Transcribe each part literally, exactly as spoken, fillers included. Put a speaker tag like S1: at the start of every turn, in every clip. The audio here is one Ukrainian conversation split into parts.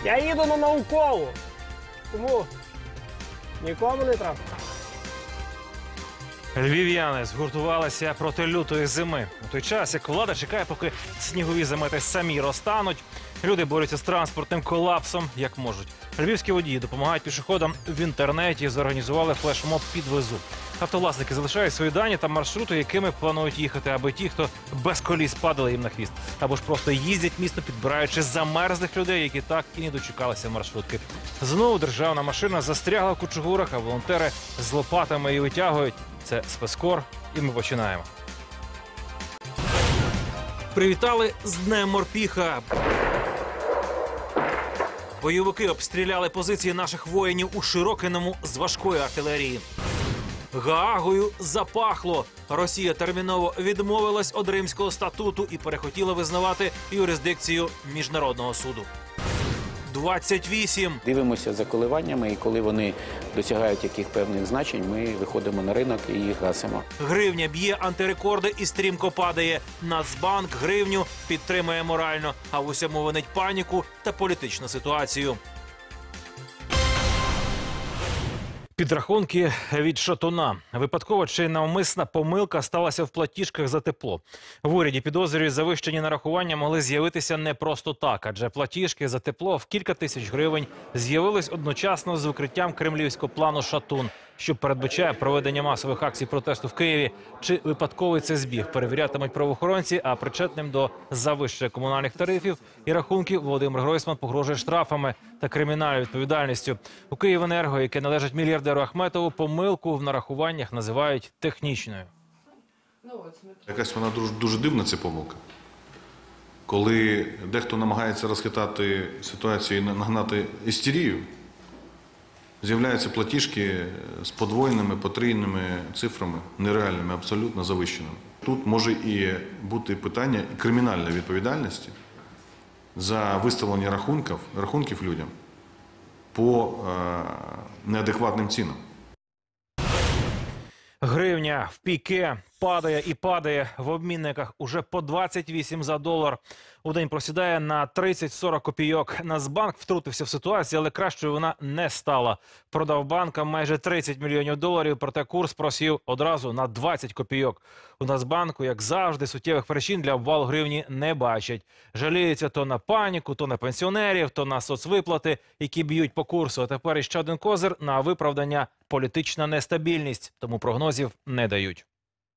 S1: Я їду на Наукову. Тому нікому не треба.
S2: Львів'яни згуртувалися проти лютої зими. У той час, як влада чекає, поки снігові замети самі розтануть, люди борються з транспортним колапсом, як можуть. Львівські водії допомагають пішоходам в інтернеті, зорганізували флешмоб «Підвезу». Автовласники залишають свої дані та маршрути, якими планують їхати, аби ті, хто без коліс падали їм на хвіст, або ж просто їздять місто, підбираючи замерзлих людей, які так і не дочекалися маршрутки. Знову державна машина застрягла в кучугурах, а волонтери з лопатами її витягують. Це спецкор, і ми починаємо. Привітали з Днем морпіха. Бойовики обстріляли позиції наших воїнів у Широкиному з важкої артилерії. Гаагою запахло. Росія терміново відмовилась від Римського статуту і перехотіла визнавати юрисдикцію Міжнародного суду. двадцять вісім.
S3: Дивимося за коливаннями, і коли вони досягають яких певних значень, ми виходимо на ринок і їх гасимо.
S2: Гривня б'є антирекорди і стрімко падає. Нацбанк гривню підтримує морально, а в усьому винить паніку та політичну ситуацію. Підрахунки від Шатуна. Випадково чи навмисна помилка сталася в платіжках за тепло. В уряді підозрюють, завищені нарахування могли з'явитися не просто так, адже платіжки за тепло в кілька тисяч гривень з'явились одночасно з викриттям кремлівського плану «Шатун», що передбачає проведення масових акцій протесту в Києві. Чи випадковий це збіг, перевірятимуть правоохоронці, а причетним до завищення комунальних тарифів і рахунків Володимир Гройсман погрожує штрафами та кримінальною відповідальністю. У Київенерго, яке належить мільярдеру Ахметову, помилку в нарахуваннях називають технічною.
S4: Якась вона дуже, дуже дивна, ця помилка. Коли дехто намагається розхитати ситуацію і нагнати істерію, з'являються платіжки з подвоєними, потрійними цифрами, нереальними, абсолютно завищеними. Тут може і бути питання і кримінальної відповідальності за виставлення рахунків, рахунків людям по е, неадекватним цінам.
S2: Гривня в піке падає і падає. В обмінниках уже по двадцять вісім за долар. У день просідає на тридцять-сорок копійок. Нацбанк втрутився в ситуацію, але кращою вона не стала. Продав банкам майже тридцять мільйонів доларів, проте курс просів одразу на двадцять копійок. У Нацбанку, як завжди, суттєвих причин для обвалу гривні не бачать. Жаліються то на паніку, то на пенсіонерів, то на соцвиплати, які б'ють по курсу. А тепер іще один козир на виправдання – політична нестабільність. Тому прогнозів не дають.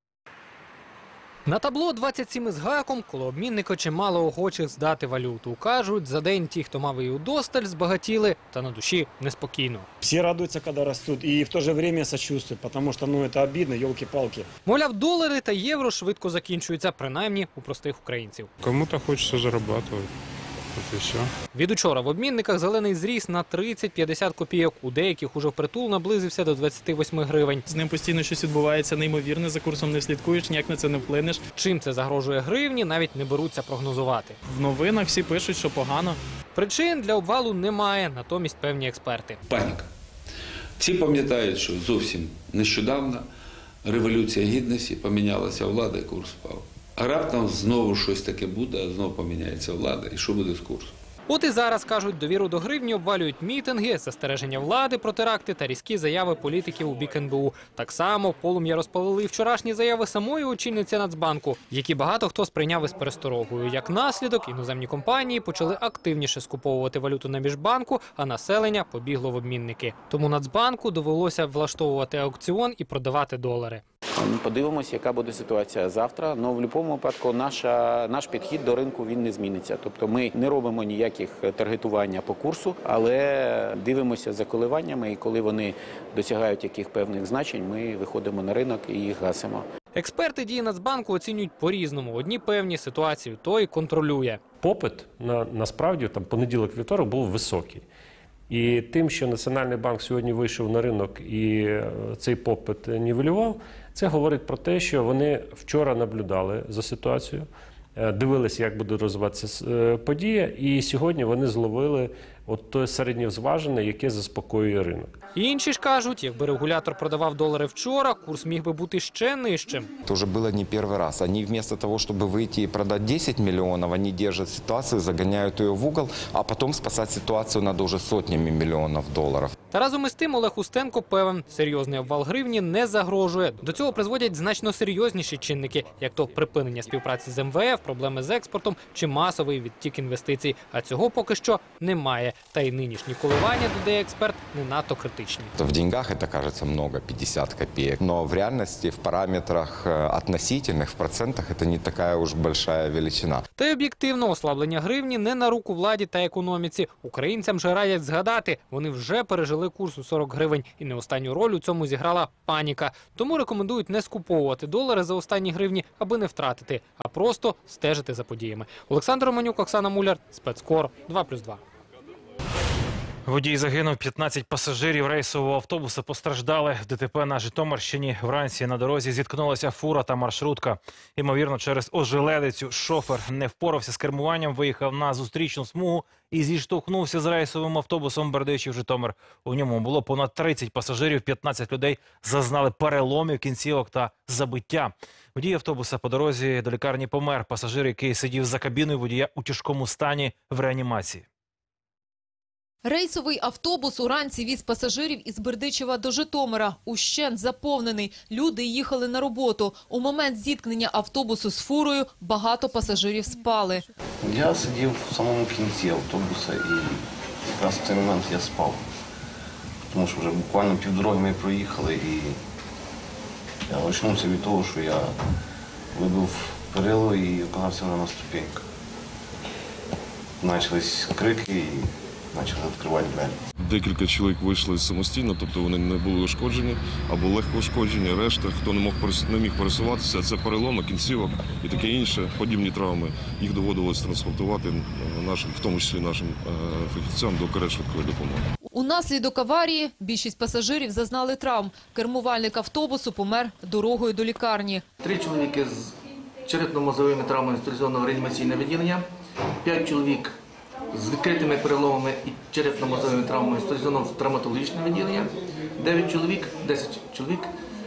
S5: На табло двадцять сім із гаком, коло обмінника чимало охочих здати валюту. Кажуть, за день ті, хто мав її удосталь, збагатіли, та на душі неспокійно.
S1: Всі радуються, коли ростуть, і в то же время сочувствують, тому що, ну, це обідно, йолки-палки.
S5: Мовляв, долари та євро швидко закінчуються, принаймні у простих українців.
S6: Кому-то хочеться заробляти. От і все.
S5: Від учора в обмінниках зелений зріс на тридцять-п'ятдесят копійок, у деяких уже впритул наблизився до двадцяти восьми гривень.
S7: З ним постійно щось відбувається неймовірне, за курсом не слідкуєш, ніяк на це не вплинеш.
S5: Чим це загрожує гривні, навіть не беруться прогнозувати.
S7: В новинах всі пишуть, що погано.
S5: Причин для обвалу немає, натомість певні експерти.
S8: Паніка. Всі пам'ятають, що зовсім нещодавно Революція Гідності, помінялася влада і курс впав. А раптом знову щось таке буде, знову поміняється влада, і що буде з курсом?
S5: От і зараз, кажуть, довіру до гривні обвалюють мітинги, застереження влади про теракти та різкі заяви політиків у бік ен бе у. Так само полум'я розпалили вчорашні заяви самої очільниці Нацбанку, які багато хто сприйняв із пересторогою. Як наслідок, іноземні компанії почали активніше скуповувати валюту на міжбанку, а населення побігло в обмінники. Тому Нацбанку довелося влаштовувати аукціон і продавати долари.
S3: Подивимося, яка буде ситуація завтра. Ну, в будь-якому випадку наша, наш підхід до ринку він не зміниться. Тобто ми не робимо ніяких таргетування по курсу, але дивимося за коливаннями, і коли вони досягають яких певних значень, ми виходимо на ринок і їх гасимо.
S5: Експерти дії Нацбанку оцінюють по-різному. Одні певні, ситуацію той контролює.
S9: Попит на, насправді там понеділок-вівторок був високий. І тим, що Національний банк сьогодні вийшов на ринок і цей попит нівелював, це говорить про те, що вони вчора наблюдали за ситуацією, дивилися, як буде розвиватися подія, і сьогодні вони зловили от той середньозважений, яке заспокоює ринок.
S5: Інші ж кажуть, якби регулятор продавав долари вчора, курс міг би бути ще нижчим.
S10: Это уже было не первый раз. Они вместо того, чтобы выйти и продать десять миллионов, они держат ситуацию, загоняют ее в угол, а потом спасать ситуацию надо уже сотнями миллионов долларов.
S5: Та разом із тим Олег Устенко певен, серйозний обвал гривні не загрожує. До цього призводять значно серйозніші чинники, як то припинення співпраці з ем ве еф, проблеми з експортом чи масовий відтік інвестицій. А цього поки що немає. Та й нинішні коливання, додає експерт, не надто критичні.
S10: В деньгах это кажется много, пятьдесят копеек, но в реальности в параметрах относительных, в процентах это не такая уж большая величина.
S5: Та й об'єктивно ослаблення гривні не на руку владі та економіці. Українцям же радять згадати, вони вже пережили курс у сорок гривень. І не останню роль у цьому зіграла паніка. Тому рекомендують не скуповувати долари за останні гривні, аби не втратити, а просто стежити за подіями. Олександр Романюк, Оксана Муляр, Спецкор, два плюс два.
S2: Водій загинув, п'ятнадцять пасажирів рейсового автобуса постраждали. В ДТП на Житомирщині вранці на дорозі зіткнулася фура та маршрутка. Ймовірно, через ожеледицю шофер не впорався з кермуванням, виїхав на зустрічну смугу і зіштовхнувся з рейсовим автобусом Бердичів-Житомир. У ньому було понад тридцять пасажирів, п'ятнадцять людей зазнали переломів кінцівок та забиття. Водій автобуса по дорозі до лікарні помер. Пасажир, який сидів за кабіною водія у тяжкому стані, в реанімації.
S11: Рейсовий автобус уранці віз пасажирів із Бердичева до Житомира. Ущент заповнений. Люди їхали на роботу. У момент зіткнення автобусу з фурою багато пасажирів спали.
S12: Я сидів в самому кінці автобуса і якраз в цей момент я спав. Тому що вже буквально півдороги ми проїхали і я очнувся від того, що я вибив перило і оказався на ступеньках. Почались крики і почали відкривати двері.
S13: Декілька чоловік вийшли самостійно, тобто вони не були ушкоджені або легко ушкоджені. Решта, хто не мог не міг пересуватися, це переломи, кінцівок і таке інше, подібні травми. Їх доводилось транспортувати нашим, в тому числі нашим фахівцям, до карет швидкої допомоги.
S11: Унаслідок аварії більшість пасажирів зазнали травм. Кермувальник автобусу помер дорогою до лікарні.
S14: Три чоловіки з черепно-мозовими травмами стабілізованого реанімаційного відділення, п'ять чоловік з відкритими переломами і черепно-мозовими травмами стабілізованого травматологічного відділення, дев'ять чоловік, десять чоловік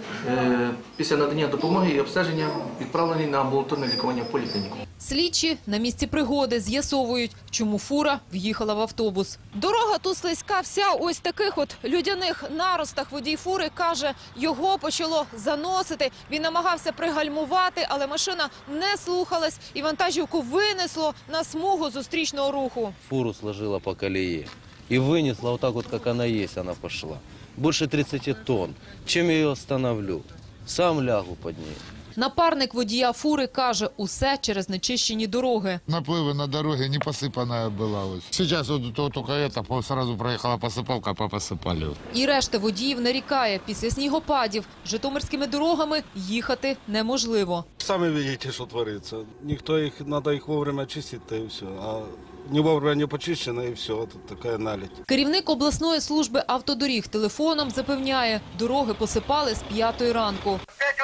S14: е, після надання допомоги і обстеження відправлені на амбулаторне лікування в поліклініку.
S11: Слідчі на місці пригоди з'ясовують, чому фура в'їхала в автобус. Дорога тут слизька вся ось таких от людяних наростах. Водій фури каже, його почало заносити. Він намагався пригальмувати, але машина не слухалась і вантажівку винесло на смугу зустрічного руху.
S15: Фуру сложила по колее и вынесла вот так вот, как она есть, она пошла. Больше тридцати тонн. Чем я ее остановлю? Сам лягу под ней.
S11: Напарник водія фури каже, усе через нечищені дороги.
S16: Наплывы на дороге не посыпанная была. Сейчас вот только это, сразу проехала посыпалка, попосыпали.
S11: І решта водіїв нарікає, після снігопадів житомирськими дорогами їхати неможливо.
S17: Самі бачите, що твориться. Ніхто їх, треба їх вовремя чистити, і все. А не вовремя не почищено, і все, тут така наледь.
S11: Керівник обласної служби автодоріг телефоном запевняє, дороги посипали з п'ятої ранку.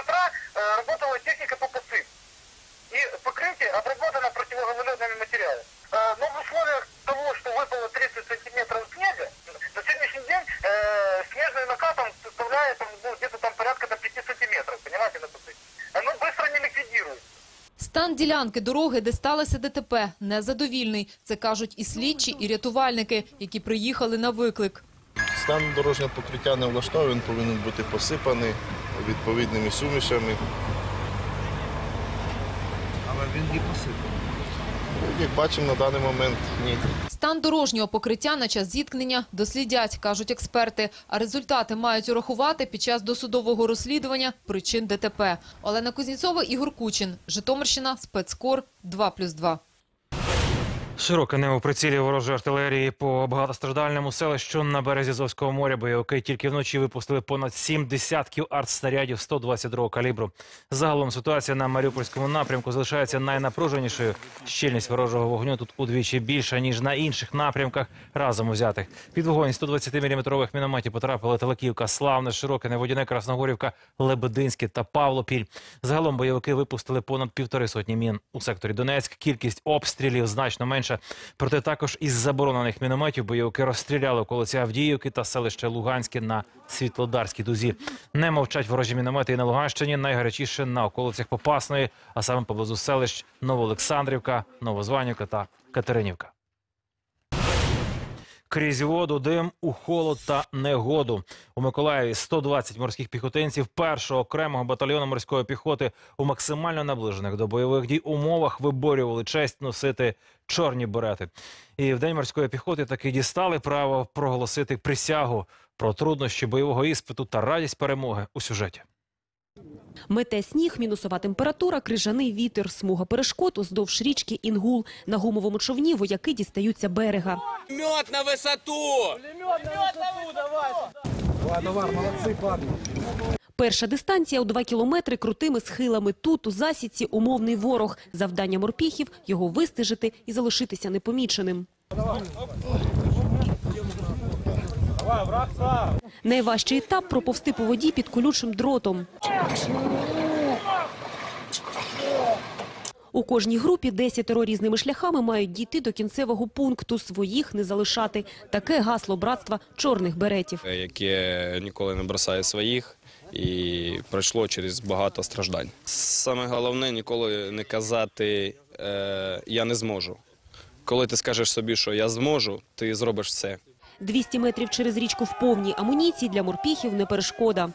S18: Работала техника по посыпке. И покрытие отработано противогололедными материалами. Но в условиях того, что выпало тридцать сантиметров снега, на сегодняшний день э, снежный накат составляет ну, где-то там порядка до пяти сантиметров, понимаете, на посыпке. Оно быстро не ликвидируется.
S11: Стан ділянки дороги, де сталося ДТП, незадовільний. Це кажуть і слідчі, і рятувальники, які приїхали на виклик.
S19: Стан дорожнього покриття не влаштовує, він повинен бути посипаний відповідними сумішами.
S14: Але він не посипаний.
S19: Як бачимо, на даний момент ні.
S11: Стан дорожнього покриття на час зіткнення дослідять, кажуть експерти. А результати мають урахувати під час досудового розслідування причин ДТП. Олена Кузнєцова, Ігор Кучин. Житомирщина, Спецкор, два плюс два.
S2: Широке небо прицілів ворожої артилерії по багатостраждальному селищу на березі Азовського моря. Бойовики тільки вночі випустили понад сім десятків артснарядів сто двадцять другого калібру. Загалом ситуація на Маріупольському напрямку залишається найнапруженішою. Щільність ворожого вогню тут удвічі більша, ніж на інших напрямках разом узятих. Під вогонь сто двадцятиміліметрових мінометів потрапили Телаківка, Славне, Широкине, Водяне, Красногорівка, Лебединське та Павлопіль. Загалом бойовики випустили понад півтори сотні мін. У секторі Донецьк кількість обстрілів значно менша, інше. Проте також із заборонених мінометів бойовики розстріляли околиці Авдіївки та селище Луганське на Світлодарській дузі. Не мовчать ворожі міномети і на Луганщині, найгарячіше на околицях Попасної, а саме поблизу селищ Новоолександрівка, Новозванівка та Катеринівка. Крізь воду, дим, у холод та негоду. У Миколаєві сто двадцять морських піхотинців першого окремого батальйону морської піхоти у максимально наближених до бойових дій умовах виборювали честь носити чорні берети. І в День морської піхоти таки дістали право проголосити присягу. Про труднощі бойового іспиту та радість перемоги у сюжеті.
S20: Мете сніг, мінусова температура, крижаний вітер, смуга перешкод уздовж річки Інгул. На гумовому човні вояки дістаються берега.
S21: Пулемет на висоту! Пулемет на висоту, давай!
S22: Давай, давай, молодці, падли.
S20: Перша дистанція у два кілометри крутими схилами. Тут, у засідці, умовний ворог. Завдання морпіхів – його вистежити і залишитися непоміченим.
S22: Давай. Давай, враг став!
S20: Найважчий етап – проповсти по воді під колючим дротом. У кожній групі десятеро різними шляхами мають дійти до кінцевого пункту, своїх не залишати. Таке гасло братства чорних беретів.
S23: Яке ніколи не бросає своїх і пройшло через багато страждань. Саме головне – ніколи не казати е, «я не зможу». Коли ти скажеш собі, що «я зможу», ти зробиш все.
S20: двісті метрів через річку в повній амуніції для морпіхів не перешкода.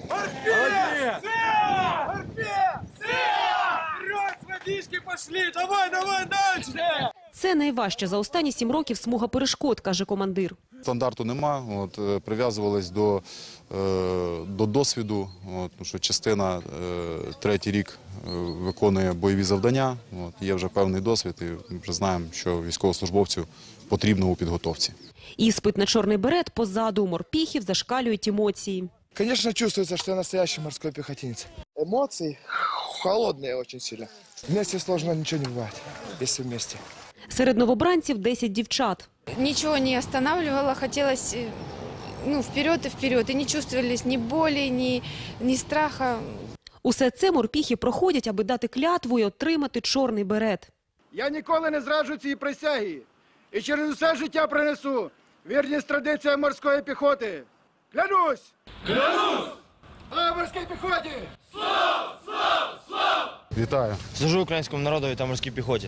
S20: Це найважче за останні сім років смуга перешкод, каже командир.
S24: Стандарту нема, от, прив'язувались до, е, до досвіду, от, тому що частина е, третій рік е, виконує бойові завдання, от, є вже певний досвід і вже знаємо, що військовослужбовцю потрібно у підготовці.
S20: Іспит на чорний берет позаду, морпіхів зашкалюють емоції.
S22: Конечно, чувствуется, что я настоящий морской пехотинец. Эмоции холодные очень сильно. Вместе сложно ничего не бывает, если вместе.
S20: Серед новобранців десять дівчат.
S25: Ничего не останавливало, хотелось ну, вперед и вперед. И не чувствовались ни боли, ни, ни страха.
S20: Усе це морпіхи проходять, аби дати клятву і отримати чорний берет.
S22: Я ніколи не зраджу цієї присяги. І через усе життя принесу вірність традиціям морської піхоти. Клянусь! Клянусь! А морській піхоті! Слава! Слава! Слава!
S26: Вітаю!
S27: Служу українському народу та морській піхоті.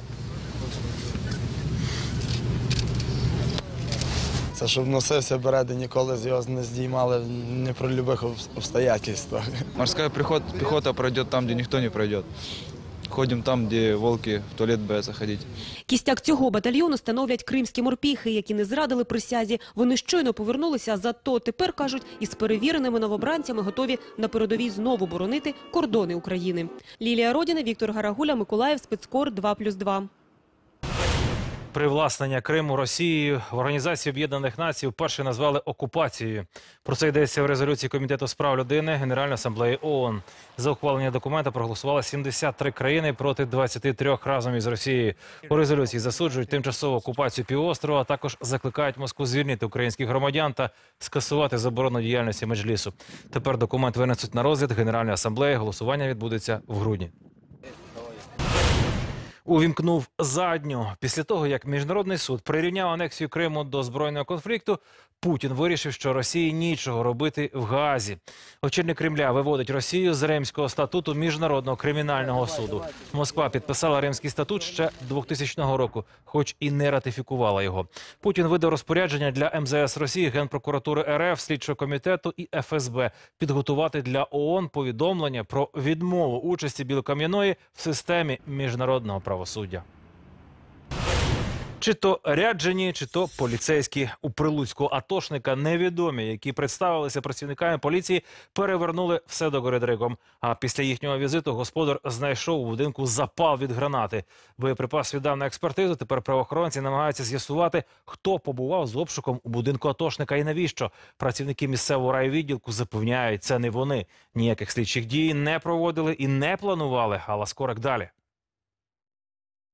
S22: Це щоб носився берет і ніколи з його не здіймали ні про любих обстоятельствах.
S27: Морська піхота пройде там, де ніхто не пройде. Ходимо там, де волки в туалет бояться ходити.
S20: Кістяк цього батальйону становлять кримські морпіхи, які не зрадили присязі. Вони щойно повернулися, зато тепер, кажуть, із перевіреними новобранцями готові на передовій знову боронити кордони України. Лілія Родіна, Віктор Гарагуля, Миколаїв, Спецкор два плюс два.
S2: Привласнення Криму Росією в Організації Об'єднаних Націй вперше назвали окупацією. Про це йдеться в резолюції Комітету з прав людини Генеральної асамблеї ООН. За ухвалення документа проголосували сімдесят три країни проти двадцяти трьох разом із Росією. У резолюції засуджують тимчасову окупацію півострова, а також закликають Москву звільнити українських громадян та скасувати заборону діяльності Меджлісу. Тепер документ винесуть на розгляд Генеральної асамблеї. Голосування відбудеться в грудні. Увімкнув задню. Після того, як Міжнародний суд прирівняв анексію Криму до збройного конфлікту, Путін вирішив, що Росії нічого робити в Гаазі. Очільник Кремля виводить Росію з Римського статуту Міжнародного кримінального суду. Москва підписала Римський статут ще двохтисячного року, хоч і не ратифікувала його. Путін видав розпорядження для ем зе ес Росії, Генпрокуратури ер еф, Слідчого комітету і еф ес бе підготувати для ООН повідомлення про відмову участі Білокам'яної в системі міжнародного правосуддя. Чи то ряджені, чи то поліцейські. У прилуцького атошника невідомі, які представилися працівниками поліції, перевернули все догори дригом. А після їхнього візиту господар знайшов у будинку запал від гранати. Боєприпас віддав на експертизу. Тепер правоохоронці намагаються з'ясувати, хто побував з обшуком у будинку атошника і навіщо. Працівники місцевого райвідділку запевняють, це не вони. Ніяких слідчих дій не проводили і не планували. Алла Скорик далі.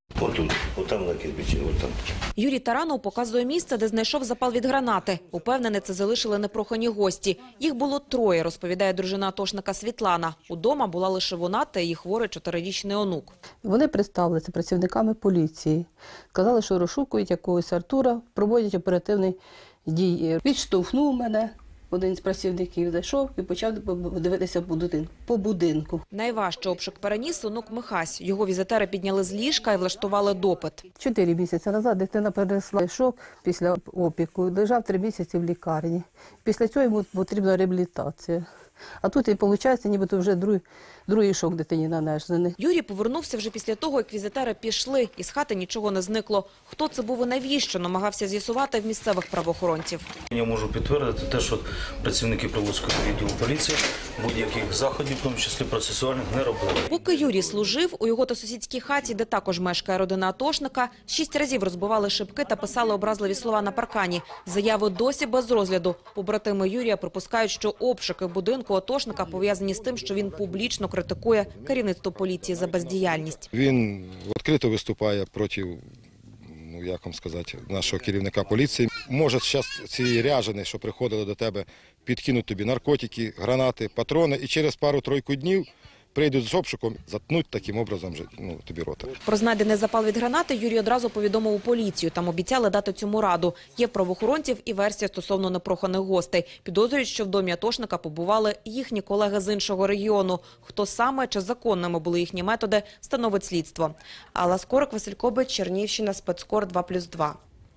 S1: Отут, отам на кирпичі, отам.
S20: Юрій Таранов показує місце, де знайшов запал від гранати. Упевнений, це залишили непрохані гості. Їх було троє, розповідає дружина атошника Світлана. Удома була лише вона та її хворий чотирирічний онук.
S3: Вони представилися працівниками поліції. Сказали, що розшукують якогось Артура, проводять оперативні дії. Відштовхнув мене. Один з працівників зайшов і почав дивитися по будинку.
S20: Найважче обшук переніс онук Михась. Його візитери підняли з ліжка і влаштували допит.
S3: Чотири місяці назад дитина перенесла шок після опіку. Лежав три місяці в лікарні. Після цього йому потрібна реабілітація. А тут, і виходить, нібито вже другий, другий шок дитині нанесений.
S20: Юрій повернувся вже після того, як візитери пішли. Із хати нічого не зникло. Хто це був і навіщо, намагався з'ясувати в місцевих правоохоронців.
S4: Я можу підтвердити те, що працівники Прилуцького відділу поліції будь-яких заходів, в тому числі процесуальних, не робили.
S20: Поки Юрій служив, у його та сусідській хаті, де також мешкає родина атошника, шість разів розбивали шибки та писали образливі слова на паркані. Заяви досі без розгляду. Побратими Юрія припускають, що обшуки будинку атошника пов'язані з тим, що він публічно критикує керівництво поліції за бездіяльність.
S6: Він відкрито виступає проти, ну як вам сказати, нашого керівника поліції. Може зараз ці ряжені, що приходили до тебе, підкинуть тобі наркотики, гранати, патрони і через пару-тройку днів прийдуть з обшуком, заткнуть таким образом ну, тобі рота.
S20: Про знайдений запал від гранати Юрій одразу повідомив у поліцію. Там обіцяли дати цьому раду. Є в правоохоронців і версія стосовно непроханих гостей. Підозрюють, що в домі атошника побували їхні колеги з іншого регіону. Хто саме чи законними були їхні методи, встановить слідство. Алла Скорик, Василь Кобець, Чернігівщина, Спецкор два плюс два.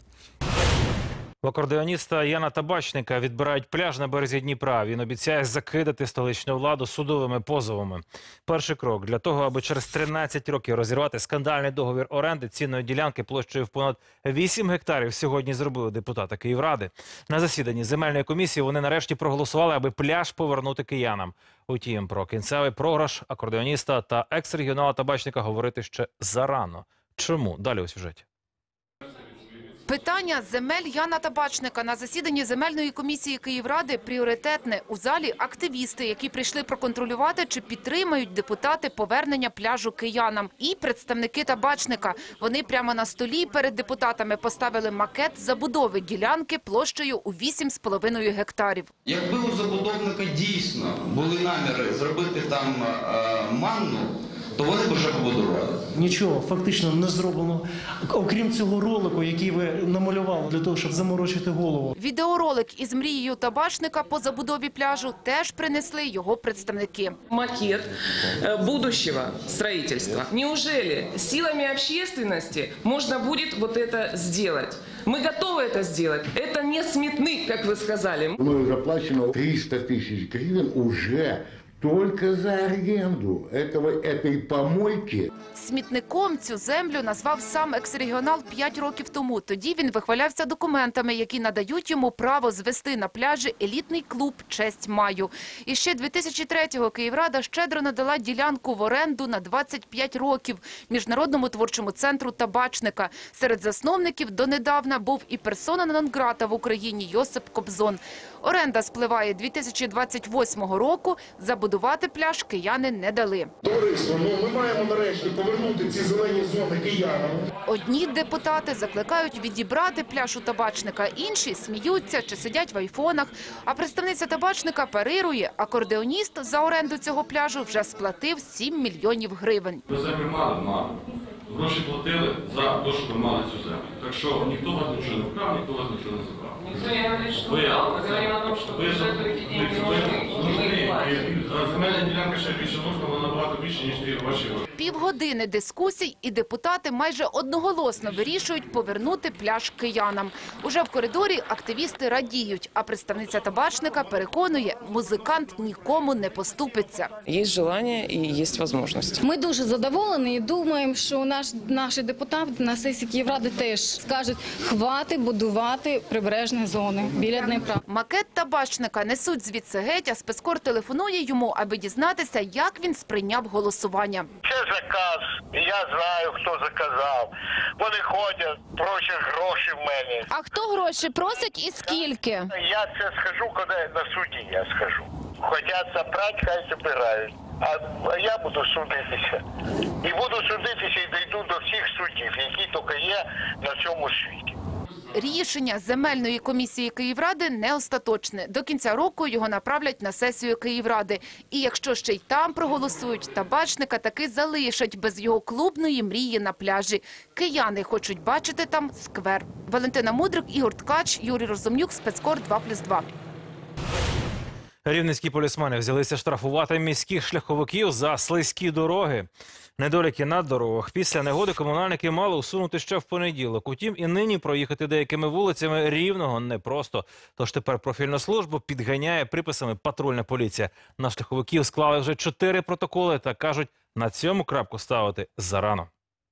S2: У акордеоніста Яна Табачника відбирають пляж на березі Дніпра. Він обіцяє закидати столичну владу судовими позовами. Перший крок для того, аби через тринадцять років розірвати скандальний договір оренди цінної ділянки площею в понад вісім гектарів, сьогодні зробили депутати Київради. На засіданні земельної комісії вони нарешті проголосували, аби пляж повернути киянам. Утім, про кінцевий програш акордеоніста та екс-регіонала Табачника говорити ще зарано. Чому? Далі у сюжеті.
S7: Питання земель Яна Табачника на засіданні земельної комісії Київради пріоритетне. У залі активісти, які прийшли проконтролювати, чи підтримають депутати повернення пляжу киянам. І представники Табачника. Вони прямо на столі перед депутатами поставили макет забудови ділянки площею у вісім з половиною гектарів.
S8: Якби у забудовника дійсно були наміри зробити там е, манну, то вони б вже побудували.
S26: Нічого фактично не зроблено, окрім цього ролику, який ви намалювали для того, щоб заморочити голову.
S7: Відеоролик із мрією Табачника по забудові пляжу теж принесли його представники.
S28: Макет будущего строительства. Неужели силами общественности можно будет вот это сделать? Мы готовы это сделать. Это не сметник, как вы сказали.
S29: Мы заплачено триста тысяч гривен уже только за аренду этого, этой помойки.
S7: Смітником цю землю назвав сам екс-регіонал п'ять років тому. Тоді він вихвалявся документами, які надають йому право звести на пляжі елітний клуб «Честь маю». І ще дві тисячі третього Київрада щедро надала ділянку в оренду на двадцять п'ять років Міжнародному творчому центру Табачника. Серед засновників донедавна був і персона нон-грата в Україні Йосип Кобзон. Оренда спливає дві тисячі двадцять восьмого року. Забудувати пляж кияни не дали.
S29: Товариство, ну, ми маємо нарешті повернути ці зелені зони киянам.
S7: Одні депутати закликають відібрати пляж у Табачника, інші сміються чи сидять в айфонах. А представниця Табачника парирує, акордеоніст за оренду цього пляжу вже сплатив сім мільйонів гривень.
S30: Ви землю мали? Мали. Гроші платили за те, що ви мали цю землю. Так що ніхто вас нічого не вкрав, ніхто вас нічого не забрав.
S28: Никто не говорит, что вкрал. Мы говорим о том, что бюджету эти деньги нужны не платят.
S30: Земельна ділянка ще більше нужна, вона набагато більше, ніж ті ваші гроші.
S7: Півгодини дискусій і депутати майже одноголосно вирішують повернути пляж киянам. Уже в коридорі активісти радіють, а представниця Табачника переконує, музикант нікому не поступиться.
S28: Є бажання і є можливість.
S31: Ми дуже задоволені і думаємо, що наш, наші депутати на сесії Київради теж скажуть, хвати будувати прибережні зони біля Дніпра.
S7: Макет Табачника несуть звідси геть, а спецкор телефонує йому, аби дізнатися, як він сприйняв голосування.
S18: Це заказ, і я знаю, хто заказав. Вони ходять, просять гроші в мене.
S31: А хто гроші просить і скільки?
S18: Я це скажу, коли на суді я скажу. Хотять забрати, хай забирають. а я буду судитися. І буду судитися і дійду до всіх суддів, які тільки є на цьому світі.
S7: Рішення земельної комісії Київради не остаточне. До кінця року його направлять на сесію Київради. І якщо ще й там проголосують, Табачника таки залишать без його клубної мрії на пляжі. Кияни хочуть бачити там сквер. Валентина Мудрик, Ігор Ткач, Юрій Розумнюк, Спецкор два плюс два.
S2: Рівненські полісмени взялися штрафувати міських шляховиків за слизькі дороги. Недоліки на дорогах після негоди комунальники мали усунути ще в понеділок. Утім, і нині проїхати деякими вулицями Рівного непросто. Тож тепер профільну службу підганяє приписами патрульна поліція. На шляховиків склали вже чотири протоколи та кажуть, на цьому крапку ставити зарано.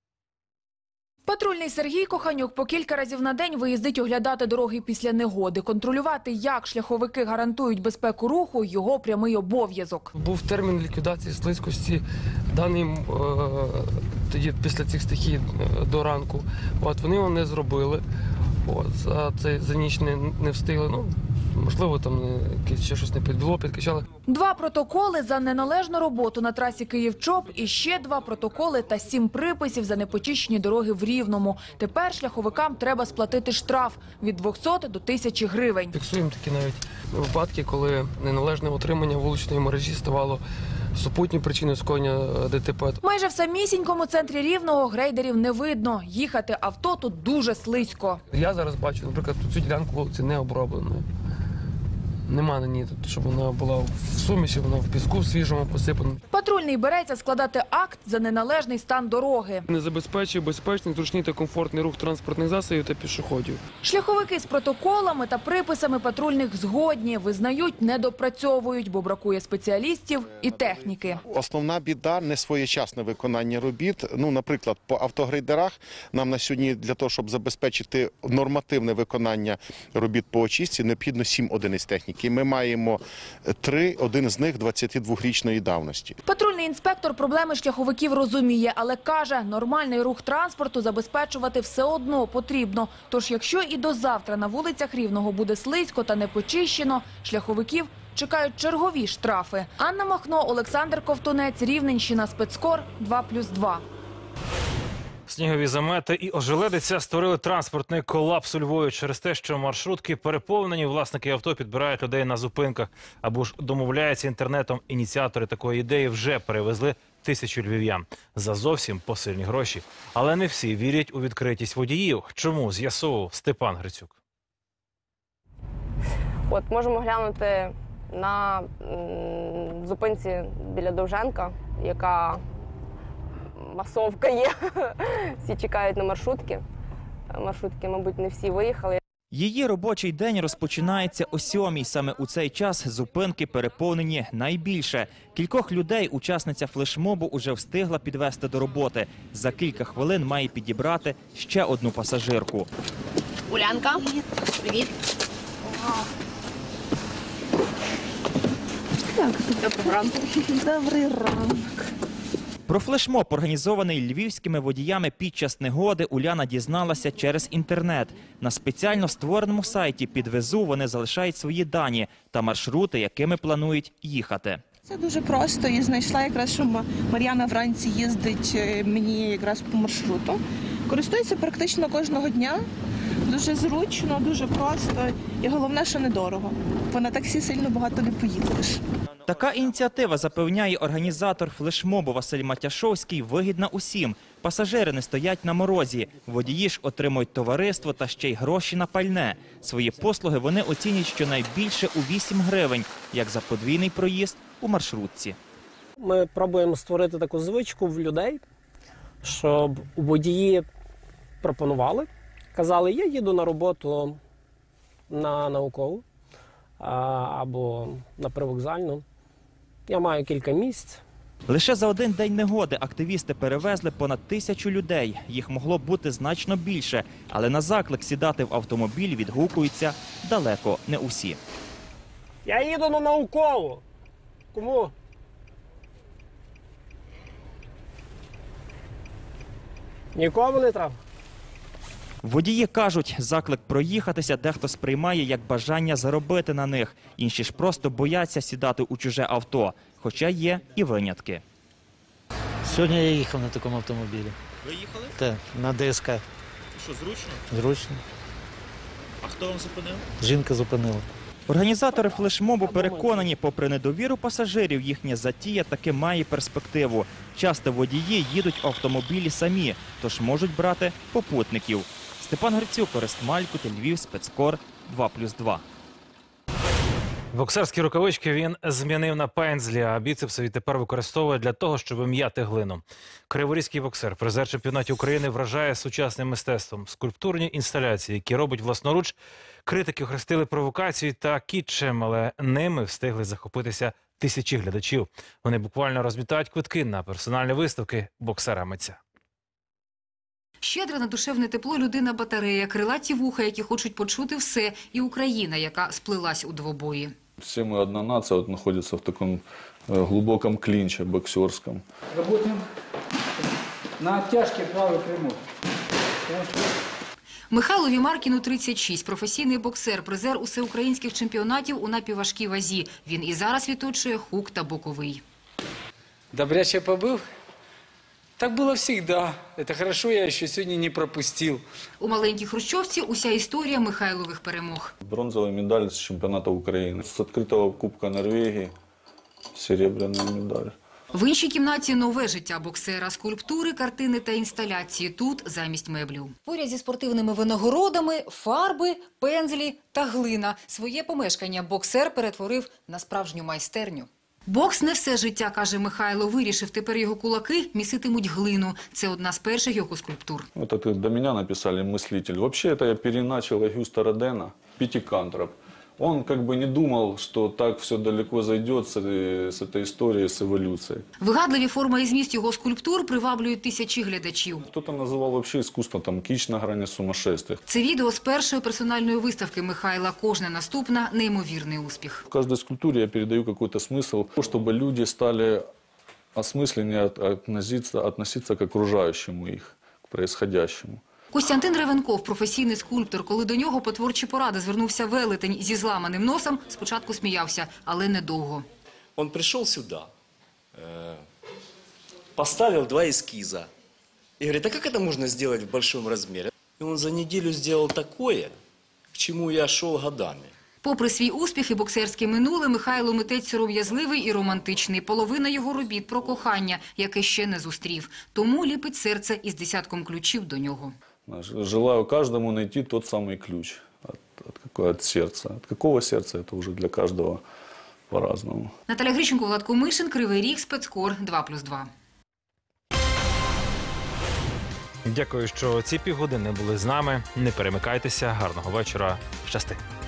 S5: Патрульний Сергій Коханюк по кілька разів на день виїздить оглядати дороги після негоди. Контролювати, як шляховики гарантують безпеку руху – його прямий обов'язок.
S9: Був термін ліквідації слизькості даний е, тоді після цих стихій до ранку. От, вони його не зробили. От, за, цей, за ніч не, не встигли. Ну, можливо, там ще щось не підвело, підкачали.
S5: Два протоколи за неналежну роботу на трасі Київ-Чоп і ще два протоколи та сім приписів за непочищені дороги в Рівному. Тепер шляховикам треба сплатити штраф від двохсот до тисячі гривень.
S9: Фіксуємо такі навіть випадки, коли неналежне утримання вуличної мережі ставало супутньою причиною скоєння ДТП.
S5: Майже в самісінькому центрі Рівного грейдерів не видно. Їхати авто тут дуже слизько.
S9: Я зараз бачу, наприклад, цю ділянку вулиці не обробленою. Нема на ній, щоб вона була в суміші, вона в піску в свіжому посипана.
S5: Патрульний береться складати акт за неналежний стан дороги.
S9: Не забезпечує безпечний, зручний та комфортний рух транспортних засобів та пішоходів.
S5: Шляховики з протоколами та приписами патрульних згодні. Визнають, недопрацьовують, бо бракує спеціалістів і техніки.
S10: Основна біда – несвоєчасне виконання робіт. Ну, наприклад, по автогрейдерах нам на сьогодні для того, щоб забезпечити нормативне виконання робіт по очистці, необхідно сім одиниць техніки. Ми маємо три, один з них двадцятидвохрічної давності.
S5: Патрульний інспектор проблеми шляховиків розуміє, але каже, нормальний рух транспорту забезпечувати все одно потрібно. Тож, якщо і до завтра на вулицях Рівного буде слизько та не почищено, шляховиків чекають чергові штрафи. Анна Махно, Олександр Ковтунець, Рівненщина, Спецкор два плюс два.
S2: Снігові замети і ожеледиця створили транспортний колапс у Львові через те, що маршрутки переповнені, власники авто підбирають людей на зупинках або ж домовляються інтернетом. Ініціатори такої ідеї вже перевезли тисячу львів'ян за зовсім посильні гроші. Але не всі вірять у відкритість водіїв. Чому? З'ясовував Степан Грицюк.
S11: От можемо глянути на м, зупинці біля Довженка, яка масовка є. Всі чекають на маршрутки. Маршрутки, мабуть, не всі виїхали.
S12: Її робочий день розпочинається о сьомій. Саме у цей час зупинки переповнені найбільше. Кількох людей учасниця флешмобу уже встигла підвести до роботи. За кілька хвилин має підібрати ще одну пасажирку.
S13: Улянка, привіт. Доброго ранку.
S12: Добрий ранок. Про флешмоб, організований львівськими водіями під час негоди, Уляна дізналася через інтернет. На спеціально створеному сайті «Підвезу» вони залишають свої дані та маршрути, якими планують їхати.
S14: Це дуже просто. Я знайшла якраз, що Мар'яна вранці їздить мені якраз по маршруту. Користується практично кожного дня. Дуже зручно, дуже просто і головне, що недорого. Бо на таксі сильно багато не поїдеш.
S12: Така ініціатива, запевняє організатор флешмобу Василь Матяшовський, вигідна усім. Пасажири не стоять на морозі, водії ж отримують товариство та ще й гроші на пальне. Свої послуги вони оцінюють щонайбільше у вісім гривень, як за подвійний проїзд у маршрутці.
S15: Ми пробуємо створити таку звичку в людей, щоб водії пропонували. Казали, я їду на роботу на наукову або на привокзальну. Я маю кілька місць.
S12: Лише за один день негоди активісти перевезли понад тисячу людей. Їх могло б бути значно більше, але на заклик сідати в автомобіль відгукуються далеко не усі.
S15: Я їду на наукову. Кому? Нікому не треба.
S12: Водії кажуть, заклик проїхатися дехто сприймає як бажання заробити на них. Інші ж просто бояться сідати у чуже авто. Хоча є і винятки.
S1: Сьогодні я їхав на такому автомобілі.
S12: Ви їхали?
S1: Так, на ДСК.
S12: Що, зручно?
S1: Зручно.
S12: А хто вам зупинив?
S1: Жінка зупинила.
S12: Організатори флешмобу переконані, попри недовіру пасажирів, їхня затія таки має перспективу. Часто водії їдуть в автомобілі самі, тож можуть брати попутників. Степан Грицюк, Орест Малькут, Львів, Спецкор, два плюс два.
S2: Боксерські рукавички він змінив на пензлі, а біцепси відтепер використовує для того, щоб м'яти глину. Криворізький боксер, призер чемпіонатів України, вражає сучасним мистецтвом. Скульптурні інсталяції, які робить власноруч, критики охрестили провокацією та кітчем, але ними встигли захопитися тисячі глядачів. Вони буквально розмітають квитки на персональні виставки боксера-митця.
S3: Щедра на душевне тепло людина-батарея, крилаті вуха, які хочуть почути все, і Україна, яка сплилась у двобої.
S16: Все мы одна нация вот, находится в таком э, глубоком клинче боксерском.
S17: Работаем на оттяжке правый прямой.
S3: Михайло Вімаркіну тридцять шість, професійний боксер, призер усеукраїнських чемпіонатів у напівважкій вазі. Він і зараз відточує хук та боковий.
S17: Добряче побыл? Так было всегда. Это хорошо, я еще сегодня не пропустил.
S3: У маленькій хрущовці уся історія Михайлових перемог.
S16: Бронзовая медаль с чемпионата Украины. С открытого Кубка Норвегии серебряная медаль.
S3: В іншій кімнаті нове життя боксера, скульптури, картини та інсталяції. Тут замість меблю. Поряд зі спортивними винагородами, фарби, пензлі та глина. Своє помешкання боксер перетворив на справжню майстерню. Бокс не все життя, каже Михайло. Вирішив, тепер його кулаки міситимуть глину. Це одна з перших його скульптур.
S16: Вот это до меня написали мыслитель. Вообще это я переначал Агюста Родена, пятикантроп. Он как бы не думал, что так все далеко зайдет с, с этой историей, с эволюцией.
S3: Вигадливі форма і зміст його скульптур приваблюють тисячі глядачів.
S16: Кто-то называл вообще искусство там кич на грани сумасшествия.
S3: Це відео з першої персональної виставки Михайла. Кожна наступна – неймовірний успіх.
S16: В каждой скульптуре я передаю какой-то смысл, чтобы люди стали осмысленнее относиться, относиться к окружающему их, к происходящему.
S3: Костянтин Ревенков – професійний скульптор. Коли до нього по творчі поради звернувся велетень зі зламаним носом, спочатку сміявся, але недовго.
S19: Он пришел сюда, э, поставил два эскиза и говорит, а как это можно сделать в большом размере? И он за неделю сделал такое, к чему я шел годами.
S3: Попри свій успіх і боксерське минуле, Михайло митець сором'язливий і романтичний. Половина його робіт про кохання, яке ще не зустрів. Тому ліпить серце із десятком ключів до нього.
S16: Желаю каждому найти тот самый ключ от, от, от сердца. От какого сердца, это уже для каждого по-разному.
S3: Наталя Грищенко, Влад Комишин, Кривий Ріг, Спецкор, два плюс два.
S2: Дякую, що ці півгодини були з нами. Не перемикайтеся. Гарного вечора. Щасти.